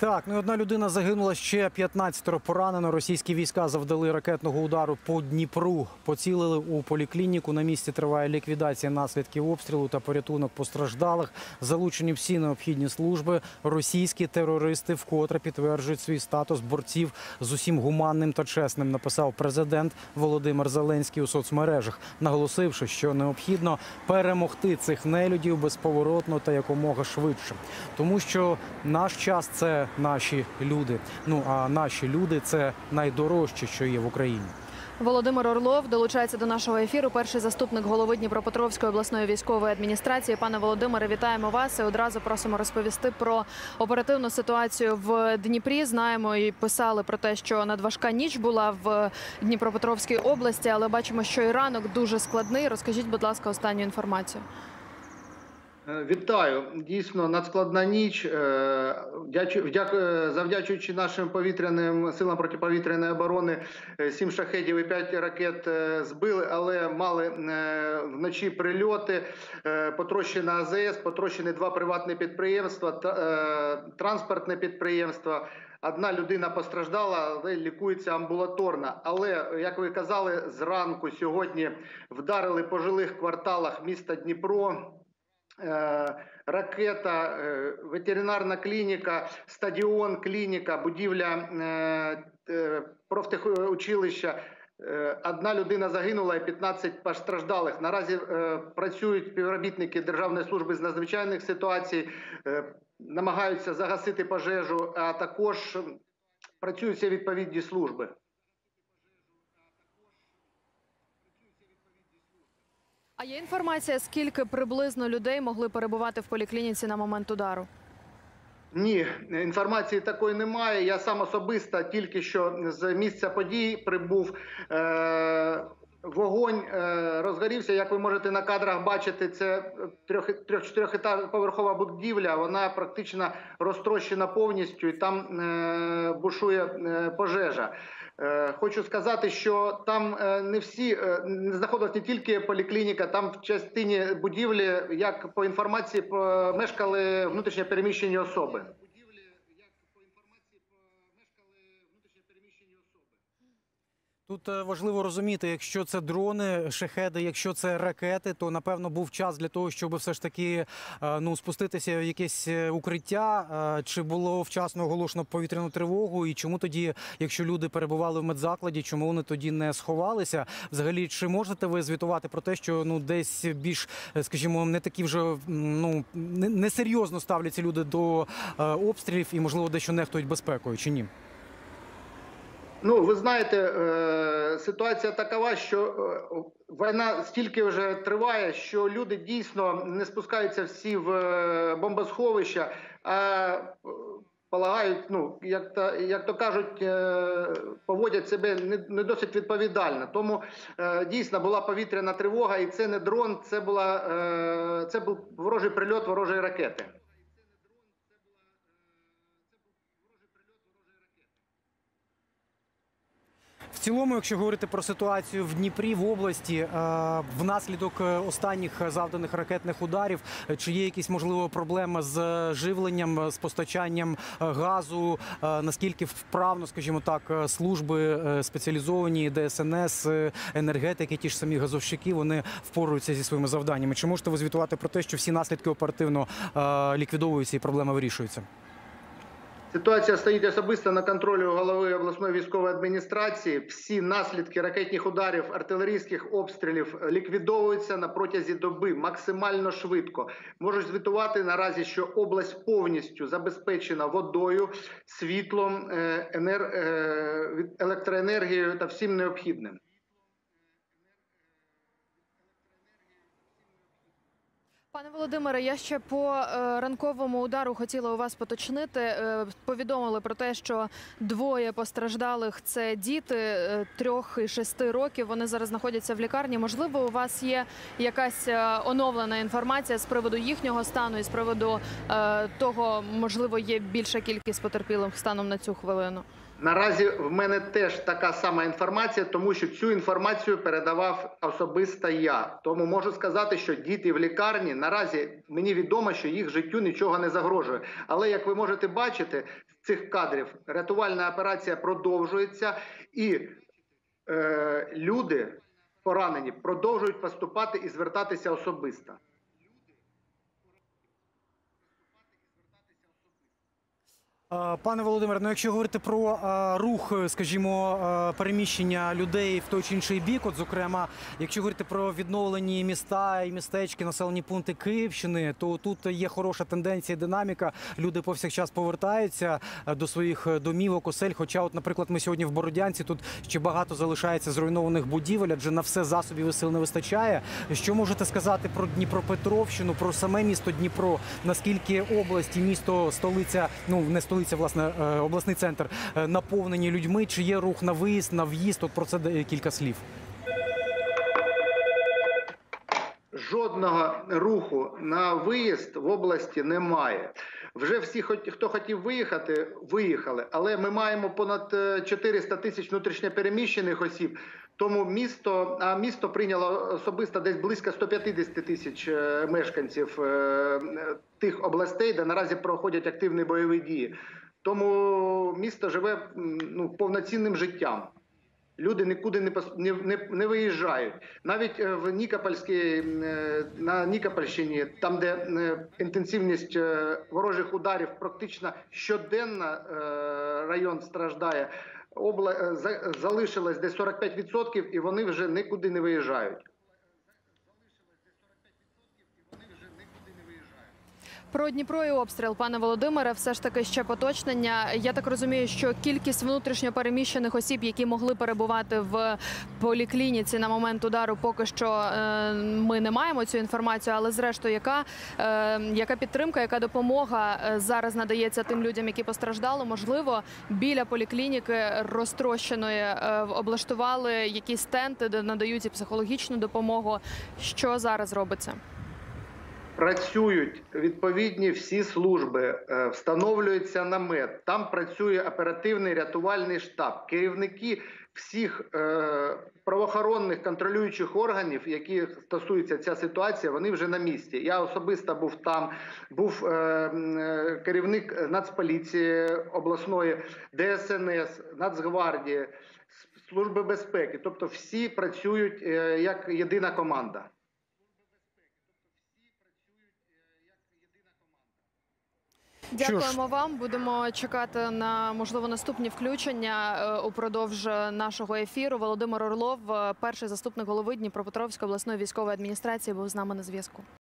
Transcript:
Так, ну одна людина загинула, ще 15 поранено. Російські війська завдали ракетного удару по Дніпру. Поцілили у поліклініку. На місці триває ліквідація наслідків обстрілу та порятунок постраждалих. Залучені всі необхідні служби. Російські терористи вкотре підтверджують свій статус борців з усім гуманним та чесним, написав президент Володимир Зеленський у соцмережах, наголосивши, що необхідно перемогти цих нелюдів безповоротно та якомога швидше. Тому що наш час – це наші люди. Ну, а наші люди – це найдорожче, що є в Україні. Володимир Орлов долучається до нашого ефіру. Перший заступник голови Дніпропетровської обласної військової адміністрації. Пане Володимире, вітаємо вас і одразу просимо розповісти про оперативну ситуацію в Дніпрі. Знаємо і писали про те, що надважка ніч була в Дніпропетровській області, але бачимо, що і ранок дуже складний. Розкажіть, будь ласка, останню інформацію. Вітаю. Дійсно, надскладна ніч. Завдячуючи нашим повітряним силам протиповітряної оборони, 7 шахедів і 5 ракет збили, але мали вночі прильоти, потрощена АЗС, потрощені 2 приватні підприємства, транспортне підприємство. Одна людина постраждала, але лікується амбулаторно. Але, як ви казали, зранку сьогодні вдарили по жилих кварталах міста Дніпро. Ракета, ветеринарна клініка, стадіон, клініка, будівля профтехучилища. Одна людина загинула і 15 постраждалих. Наразі працюють співробітники Державної служби з надзвичайних ситуацій, намагаються загасити пожежу, а також працюють всі відповідні служби. А є інформація, скільки приблизно людей могли перебувати в поліклініці на момент удару? Ні, інформації такої немає. Я сам особисто тільки що з місця подій прибув. Вогонь розгорівся, як ви можете на кадрах бачити, це 3-4-поверхова будівля, вона практично розтрощена повністю і там бушує пожежа. Хочу сказати, що там не знаходилась не тільки поліклініка, там в частині будівлі, як по інформації, мешкали внутрішньо переміщені особи. Тут важливо розуміти, якщо це дрони, шахеди, якщо це ракети, то, напевно, був час для того, щоб все ж таки спуститися в якесь укриття. Чи було вчасно оголошено повітряну тривогу? І чому тоді, якщо люди перебували в медзакладі, чому вони тоді не сховалися? Взагалі, чи можете ви звітувати про те, що десь більш, скажімо, не такі вже несерйозно ставляться люди до обстрілів і, можливо, дещо нехтують безпекою, чи ні? Ну, ви знаєте, ситуація такова, що війна стільки вже триває, що люди дійсно не спускаються всі в бомбосховища, а полагають, як то кажуть, поводять себе не досить відповідально. Тому дійсно була повітряна тривога, і це не дрон, це був ворожий прильот ворожої ракети. В цілому, якщо говорити про ситуацію в Дніпрі, в області, внаслідок останніх завданих ракетних ударів, чи є якісь, можливо, проблеми з живленням, з постачанням газу, наскільки вправно, скажімо так, служби спеціалізовані, ДСНС, енергетики, ті ж самі газовщики, вони впораються зі своїми завданнями? Чи можете ви звітувати про те, що всі наслідки оперативно ліквідовуються і проблеми вирішуються? Ситуація стоїть особисто на контролі голови обласної військової адміністрації. Всі наслідки ракетних ударів, артилерійських обстрілів ліквідовуються на протязі доби максимально швидко. Можу звітувати наразі, що область повністю забезпечена водою, світлом, електроенергією та всім необхідним. Пане Володимире, я ще по ранковому удару хотіла у вас поточнити. Повідомили про те, що 2 постраждалих – це діти 3 і 6 років. Вони зараз знаходяться в лікарні. Можливо, у вас є якась оновлена інформація з приводу їхнього стану і з приводу того, можливо, є більша кількість потерпілих станом на цю хвилину? Наразі в мене теж така сама інформація, тому що цю інформацію передавав особисто я. Тому можу сказати, що діти в лікарні, наразі мені відомо, що їх життю нічого не загрожує. Але, як ви можете бачити з цих кадрів, рятувальна операція продовжується і люди поранені продовжують поступати і звертатися особисто. Пане Володимире, ну якщо говорити про рух, скажімо, переміщення людей в той чи інший бік, от зокрема, якщо говорити про відновлені міста і містечки, населені пункти Київщини, то тут є хороша тенденція, динаміка. Люди повсякчас повертаються до своїх домівок, осель. Хоча, от, наприклад, ми сьогодні в Бородянці, тут ще багато залишається зруйнованих будівель, адже на все засобів і сил не вистачає. Що можете сказати про Дніпропетровщину, про саме місто Дніпро? Наскільки область і місто, столиця, ну не столиця, власне, обласний центр, наповнені людьми? Чи є рух на виїзд, на в'їзд? От про це кілька слів. Жодного руху на виїзд в області немає. Вже всі, хто хотів виїхати, виїхали. Але ми маємо понад 400 тисяч внутрішньопереміщених осіб. Тому місто прийняло особисто десь близько 150 тисяч мешканців тих областей, де наразі проходять активні бойові дії. Тому місто живе повноцінним життям. Люди нікуди не виїжджають. Навіть на Нікопольщині, там, де інтенсивність ворожих ударів практично щоденно район страждає, залишилось десь 45%, і вони вже нікуди не виїжджають. Про Дніпро і обстріл, пане Володимире, все ж таки ще поточнення. Я так розумію, що кількість внутрішньо переміщених осіб, які могли перебувати в поліклініці на момент удару, поки що ми не маємо цю інформацію. Але зрештою, яка підтримка, яка допомога зараз надається тим людям, які постраждали? Можливо, біля поліклініки розтрощеної облаштували якісь тенти, де надають і психологічну допомогу. Що зараз робиться? Працюють відповідні всі служби, встановлюється намет, там працює оперативний рятувальний штаб, керівники всіх правоохоронних контролюючих органів, які стосуються ця ситуація, вони вже на місці. Я особисто був там, був керівник Нацполіції обласної, ДСНС, Нацгвардії, Служби безпеки, тобто всі працюють як єдина команда. Дякуємо вам. Будемо чекати на, можливо, наступні включення упродовж нашого ефіру. Володимир Орлов, перший заступник голови Дніпропетровської обласної військової адміністрації, був з нами на зв'язку.